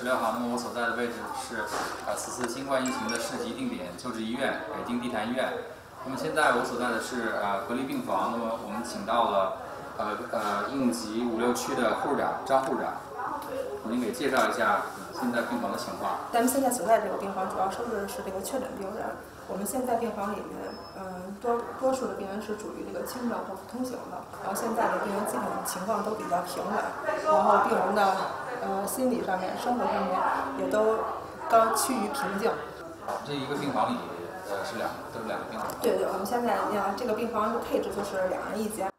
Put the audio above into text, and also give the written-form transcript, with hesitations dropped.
16号，那么我所在的位置是此次新冠疫情的市级定点救治医院——北京地坛医院。那么现在我所在的是隔离病房，那么我们请到了应急5、6区的护士长张护士长，您给介绍一下现在病房的情况。 咱们现在所在这个病房主要收治的是这个确诊病人。我们现在病房里面，多数的病人是属于这个轻症或普通型的。然后现在的病人基本情况都比较平稳，然后病人的心理上面、生活上面也都趋于平静。 这一个病房里都是两个病房。 对，我们现在这个病房配置就是2人1间。